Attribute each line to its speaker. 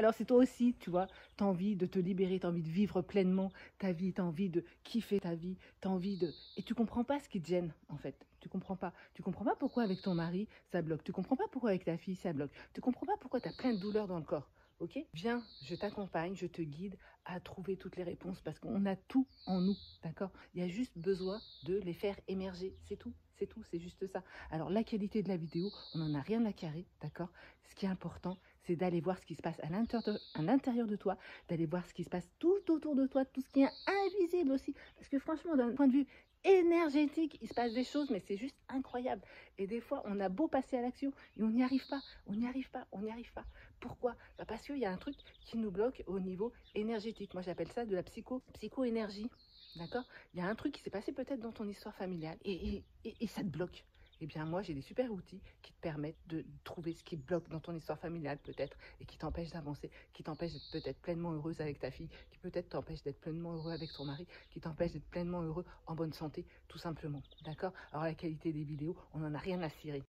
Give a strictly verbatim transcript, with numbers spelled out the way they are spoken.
Speaker 1: Alors si toi aussi, tu vois, tu as envie de te libérer, tu as envie de vivre pleinement ta vie, tu as envie de kiffer ta vie, tu as envie de... Et tu comprends pas ce qui te gêne, en fait. Tu comprends pas. Tu comprends pas pourquoi avec ton mari, ça bloque. Tu comprends pas pourquoi avec ta fille, ça bloque. Tu comprends pas pourquoi tu as plein de douleurs dans le corps. Ok? Viens, je t'accompagne, je te guide à trouver toutes les réponses parce qu'on a tout en nous, d'accord? Il y a juste besoin de les faire émerger, c'est tout, c'est tout, c'est juste ça. Alors la qualité de la vidéo, on n'en a rien à carrer, d'accord? Ce qui est important, c'est d'aller voir ce qui se passe à l'intérieur de, à l'intérieur de toi, d'aller voir ce qui se passe tout autour de toi, tout ce qui est invisible aussi. Parce que franchement, d'un point de vue énergétique, il se passe des choses, mais c'est juste incroyable. Et des fois, on a beau passer à l'action et on n'y arrive pas, on n'y arrive pas, on n'y arrive pas. Pourquoi? Bah parce qu'il y a un truc qui nous bloque au niveau énergétique. Moi, j'appelle ça de la psycho, psycho-énergie. D'accord? Il y a un truc qui s'est passé peut-être dans ton histoire familiale et, et, et, et ça te bloque. Eh bien, moi, j'ai des super outils qui te permettent de trouver ce qui te bloque dans ton histoire familiale, peut-être, et qui t'empêche d'avancer, qui t'empêche d'être peut-être pleinement heureuse avec ta fille, qui peut-être t'empêche d'être pleinement heureux avec ton mari, qui t'empêche d'être pleinement heureux en bonne santé, tout simplement. D'accord? Alors, la qualité des vidéos, on n'en a rien à cirer.